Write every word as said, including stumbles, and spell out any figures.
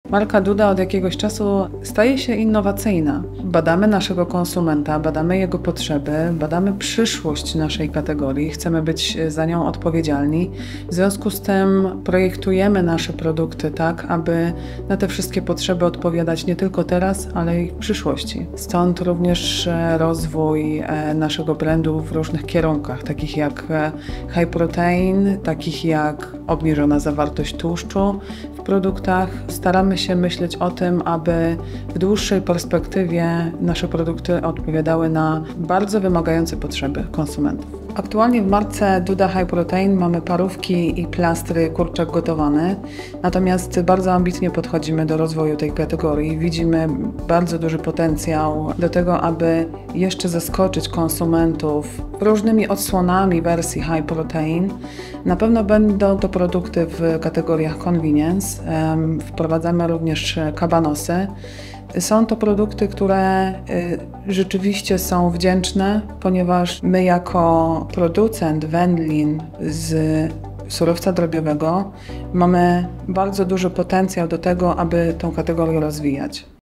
Marka Duda od jakiegoś czasu staje się innowacyjna. Badamy naszego konsumenta, badamy jego potrzeby, badamy przyszłość naszej kategorii, chcemy być za nią odpowiedzialni. W związku z tym projektujemy nasze produkty tak, aby na te wszystkie potrzeby odpowiadać nie tylko teraz, ale i w przyszłości. Stąd również rozwój naszego brandu w różnych kierunkach, takich jak high protein, takich jak obniżona zawartość tłuszczu w produktach. Staramy się myśleć o tym, aby w dłuższej perspektywie nasze produkty odpowiadały na bardzo wymagające potrzeby konsumentów. Aktualnie w marce Duda High Protein mamy parówki i plastry kurczak gotowany, natomiast bardzo ambitnie podchodzimy do rozwoju tej kategorii. Widzimy bardzo duży potencjał do tego, aby jeszcze zaskoczyć konsumentów różnymi odsłonami wersji High Protein. Na pewno będą to produkty w kategoriach convenience. Wprowadzamy również kabanosy. Są to produkty, które rzeczywiście są wdzięczne, ponieważ my jako producent wędlin z surowca drobiowego mamy bardzo duży potencjał do tego, aby tę kategorię rozwijać.